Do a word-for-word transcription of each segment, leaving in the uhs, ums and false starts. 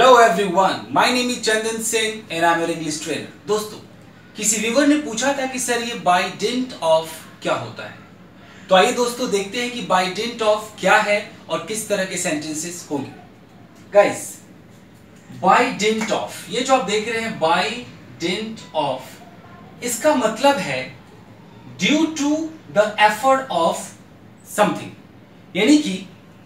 Hello everyone, my name is Chandan Singh and I am your English trainer. दोस्तों, किसी viewer ने पूछा था कि सर ये बाय डिंट ऑफ क्या होता है। तो आइए दोस्तों देखते हैं कि बाय डिंट ऑफ क्या है और किस तरह के सेंटेंसेस होंगे। गाइस, बाय डिंट ऑफ, ये जो आप देख रहे हैं बाय डिंट ऑफ, इसका मतलब है due to the effort of something. यानी कि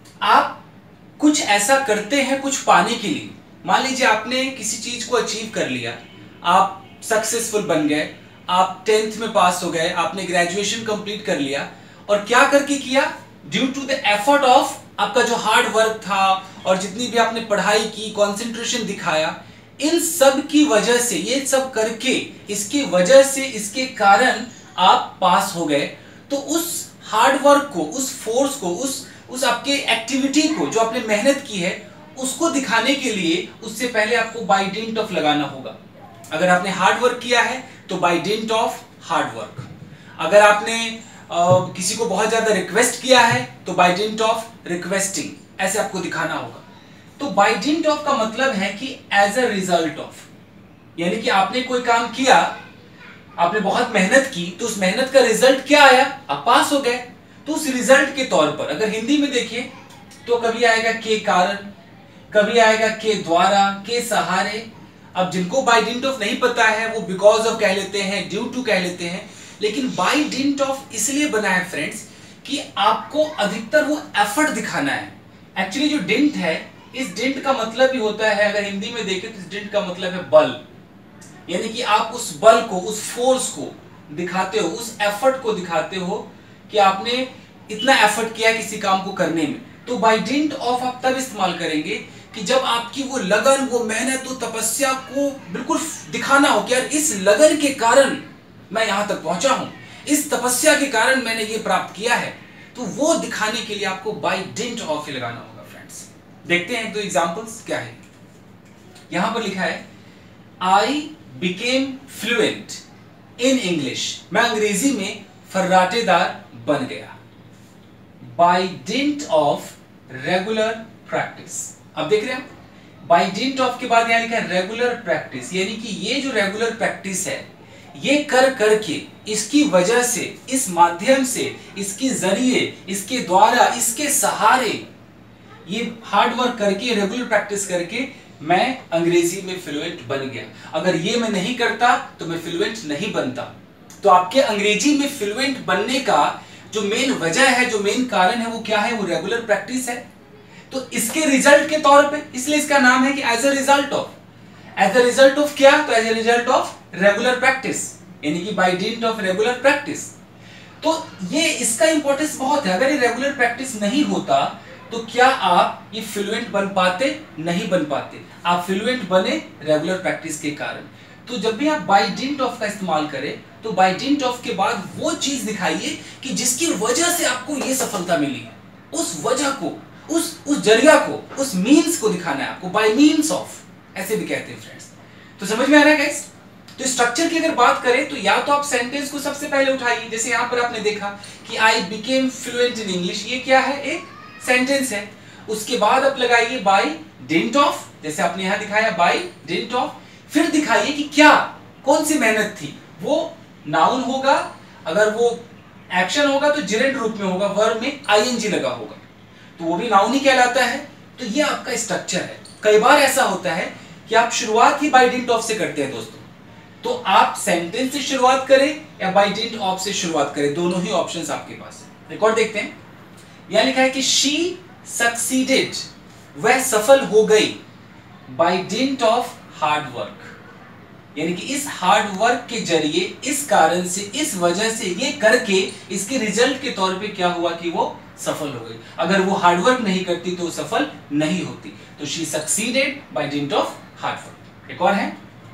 आप कुछ ऐसा करते हैं कुछ पाने के लिए। मान लीजिए आपने किसी चीज को अचीव कर लिया, आप सक्सेसफुल बन गए, आप टेंथ में पास हो गए, आपने ग्रेजुएशन कंप्लीट कर लिया। और क्या करके किया? Due to the effort of आपका जो हार्ड वर्क था और जितनी भी आपने पढ़ाई की, कंसंट्रेशन दिखाया, इन सब की वजह से, ये सब करके, इसकी वजह से, इसके कारण आप पास हो गए। तो उस हार्ड वर्क को, उस फोर्स को, उस उस आपके एक्टिविटी को जो आपने मेहनत की है, उसको दिखाने के लिए उससे पहले आपको बाय डिंट ऑफ लगाना होगा। अगर आपने हार्ड वर्क किया है तो by dint of hard work. अगर आपने आ, किसी को बहुत ज्यादा रिक्वेस्ट किया है तो बाय डिंट ऑफ रिक्वेस्टिंग, ऐसे आपको दिखाना होगा। तो बाय डिंट ऑफ का मतलब है कि एज अ रिजल्ट ऑफ, यानी कि आपने कोई काम किया, आपने बहुत मेहनत की, तो उस मेहनत का रिजल्ट क्या आया? आप पास हो गए। तो उस रिजल्ट के तौर पर अगर हिंदी में देखिए तो कभी आएगा के कारण, कभी आएगा के द्वारा, के सहारे। अब जिनको बाय डिंट ऑफ नहीं पता है वो बिकॉज ऑफ कह लेते हैं, ड्यू टू कह लेते हैं। लेकिन बाय डिंट ऑफ इसलिए बना है फ्रेंड्स कि आपको अधिकतर वो एफर्ट दिखाना है। एक्चुअली जो डिंट है, इस डिंट का मतलब ही होता है, अगर हिंदी में देखें तो इस डिंट का मतलब है बल। यानी कि आप उस बल को, उस फोर्स को दिखाते हो, उस एफर्ट को दिखाते हो कि आपने इतना एफर्ट किया किसी काम को करने में। तो बाय डिंट ऑफ आप तब इस्तेमाल करेंगे कि जब आपकी वो लगन, वो मेहनत, वो तपस्या को बिल्कुल दिखाना हो कि यार इस लगन के कारण मैं यहां तक पहुंचा हूं, इस तपस्या के कारण मैंने ये प्राप्त किया है। तो वो दिखाने के लिए आपको बाय डिंट ऑफ ही लगाना होगा फ्रेंड्स। देखते हैं दो एग्जांपल्स क्या है। यहां पर लिखा है I became fluent in English, मैं अंग्रेजी में फर्राटेदार बन गया by dint of regular practice. अब देख रहे हैं आप, बाय डिंट ऑफ के बाद यहां लिखा है रेगुलर प्रैक्टिस, यानी कि ये जो रेगुलर प्रैक्टिस है, ये कर करके, इसकी वजह से, इस माध्यम से, इसके जरिए, इसके द्वारा, इसके सहारे, ये हार्ड वर्क करके, रेगुलर प्रैक्टिस करके मैं अंग्रेजी में फ्लुएंट बन गया। अगर ये मैं नहीं करता तो मैं फ्लुएंट नहीं बनता। तो आपके अंग्रेजी में फ्लुएंट बनने का जो मेन वजह है, जो मेन कारण है, वो क्या है? वो रेगुलर प्रैक्टिस है। तो इसके रिजल्ट के तौर पे, इसलिए इसका नाम है कि as a result of. As a result of क्या? तो as a result of regular practice, यानी कि by dint of regular practice. तो ये इसका इंपॉर्टेंस बहुत है। अगर ये रेगुलर प्रैक्टिस नहीं होता तो क्या आप ये फ्लुएंट बन पाते? नहीं बन पाते। आप फ्लुएंट बने रेगुलर प्रैक्टिस के कारण। तो जब भी आप बाय डिंट ऑफ का इस्तेमाल करें तो बाय डिंट ऑफ के बाद वो चीज दिखाइए कि जिसकी वजह से आपको ये सफलता मिली, उस वजह को, उस उस जरिया को, उस मीन्स को दिखाना है आपको। बाय मीन्स ऑफ, ऐसे भी कहते हैं फ्रेंड्स। तो समझ में आ रहा है गाइस? तो स्ट्रक्चर की अगर बात करें तो या तो आप सेंटेंस को सबसे पहले उठाइए, जैसे यहां पर आपने देखा कि I became fluent in English, ये क्या है? एक सेंटेंस है। उसके बाद आप लगाइए बाय डिंट ऑफ, जैसे आपने यहां दिखाया बाय डिंट ऑफ। फिर दिखाइए कि क्या, कौन सी मेहनत थी। वो नाउन होगा, अगर वो एक्शन होगा तो जिरेंट रूप में होगा, वर्ब में आईएनजी लगा होगा, तो वो भी नाउन ही कहलाता है। तो ये आपका स्ट्रक्चर है। कई बार ऐसा होता है कि आप शुरुआत ही बाय डिंट ऑफ से करते हैं दोस्तों। तो आप सेंटेंस से शुरुआत करें या बाय डिंट ऑफ से शुरुआत करें, दोनों ही ऑप्शंस आपके पास है। रिकॉर्ड देखते हैं। यहां लिखा है कि शी सक्सीडेड, वह सफल हो गई by dint of hard work, यानी कि इस हार्ड वर्क के जरिए, इस कारण से, इस वजह से, ये करके, इसके रिजल्ट के तौर पे क्या हुआ कि वो सफल हो गई। अगर वो हार्ड वर्क नहीं करती तो वो सफल नहीं होती। तो she succeeded by dint of hard work. एक और है,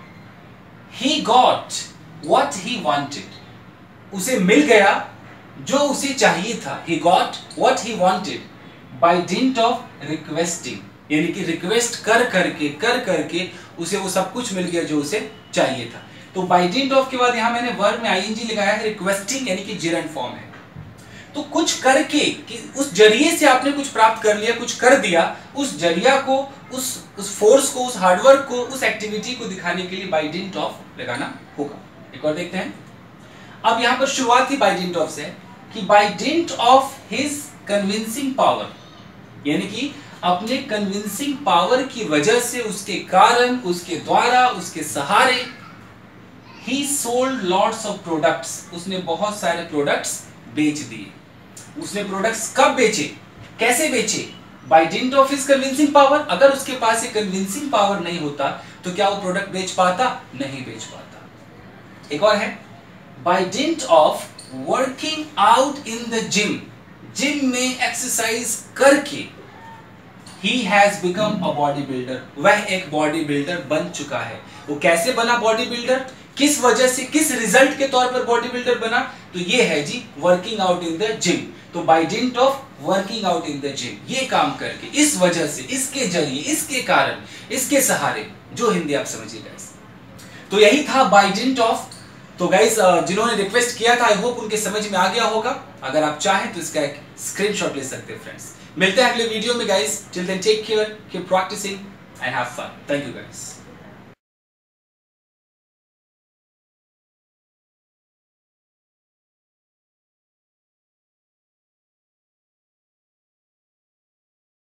he got what he wanted, उसे मिल गया जो उसे चाहिए था। He got what he wanted by dint of requesting, यानी कि रिक्वेस्ट कर करके, कर करके उसे वो सब कुछ मिल गया जो उसे चाहिए था। तो बाय डिंट ऑफ के बाद यहां मैंने वर्ब में आईएनजी लगाया है, रिक्वेस्टिंग यानी कि जिरेंट फॉर्म है। तो कुछ करके, कि उस जरिए से आपने कुछ प्राप्त कर लिया, कुछ कर दिया, उस जरिया को, उस उस फोर्स को, उस हार्डवर्क को, उस एक्टिविटी को दिखाने के लिए बाय डिंट ऑफ लगाना होगा। एक और देखते हैं। अब यहां पर शुरुआत ही बाय डिंट ऑफ से कि by dint of his convincing power, यानी कि अपने कन्विंसिंग पावर की वजह से, उसके कारण, उसके द्वारा, उसके सहारे, he sold lots of products, उसने बहुत सारे प्रोडक्ट्स बेच दिए। उसने प्रोडक्ट्स कब बेचे, कैसे बेचे? By dint of his convincing power. अगर उसके पास एक कन्विंसिंग पावर नहीं होता तो क्या वो प्रोडक्ट बेच पाता? नहीं बेच पाता। एक और है, by dint of working out in the gym, gym में एक्सरसाइज करके he has become a body builder, वह एक बॉडी बिल्डर बन चुका है। वो कैसे बना बॉडी बिल्डर, किस वजह से, किस रिजल्ट के तौर पर बॉडी बिल्डर बना? तो ये है जी working out in the gym. तो by dint of working out in the gym, ये काम करके, इस वजह से, इसके जरिए, इसके कारण, इसके सहारे, जो हिंदी आप समझिए गाइस। तो यही था बाय डिंट ऑफ। तो गाइस जिन्होंने रिक्वेस्ट किया था, आई होप उनके समझ में आ गया होगा। अगर आप चाहें तो इसका एक स्क्रीनशॉट ले सकते हैं फ्रेंड्स। मिलते हैं अगले वीडियो में guys. Till then take care, keep practicing and have fun. Thank you guys.